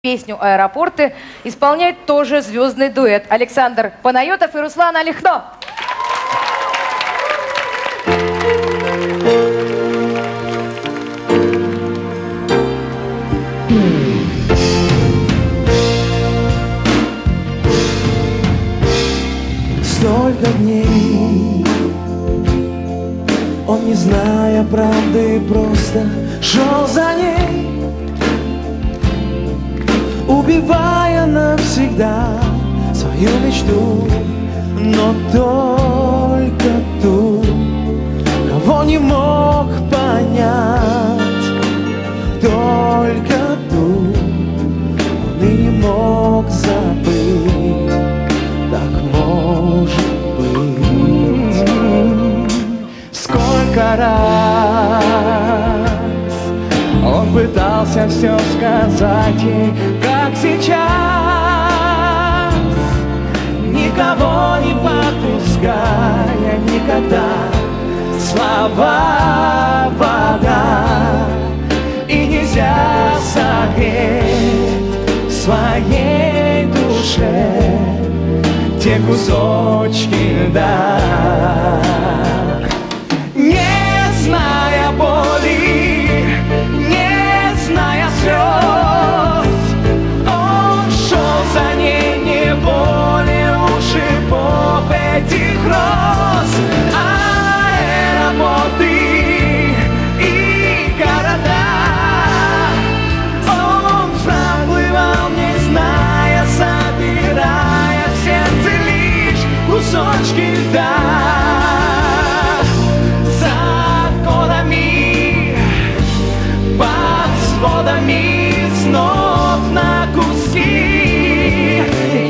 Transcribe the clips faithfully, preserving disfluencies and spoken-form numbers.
Песню «Аэропорты» исполняет тоже звездный дуэт Александр Панайотов и Руслан Алихно. Столько дней он, не зная правды, просто шел за ней, убивая навсегда свою мечту, но только ту, кого не мог понять, только ту он и не мог забыть. Так может быть. Сколько раз он пытался все сказать ей, как сейчас, никого не подпуская никогда. Слова вода, и нельзя согреть в своей душе те кусочки льда. Не зная боли, не зная слез, он шел за ней неволе у шипов этих роз. Аэропорты и города он заплывал, не зная, собирая в сердце лишь кусочки льда. Водами снов на куски.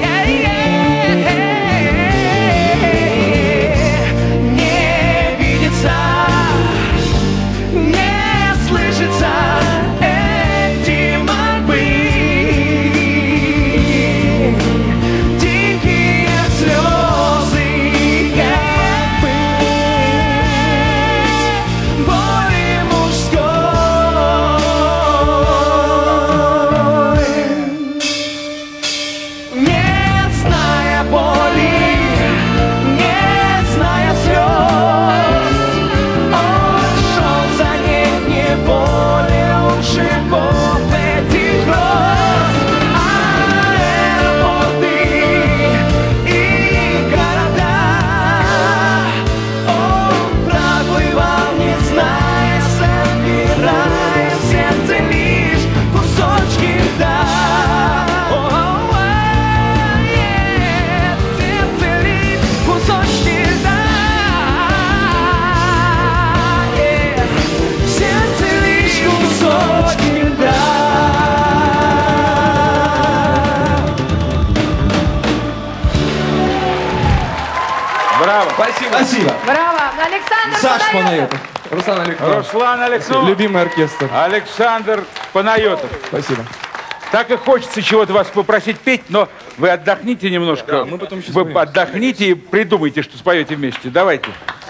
Не видится, не слышится эти мольбы, дикие слезы, как быть боли мужской. Браво. Спасибо. Спасибо. Браво! Александр Саш Панайотов. Панайотов. Руслан Алихно. Руслан Алихно. Любимый оркестр. Александр Панайотов. Спасибо. Так и хочется чего-то вас попросить петь, но вы отдохните немножко. Да, мы потом еще Вы споем. отдохните и придумайте, что споете вместе. Давайте.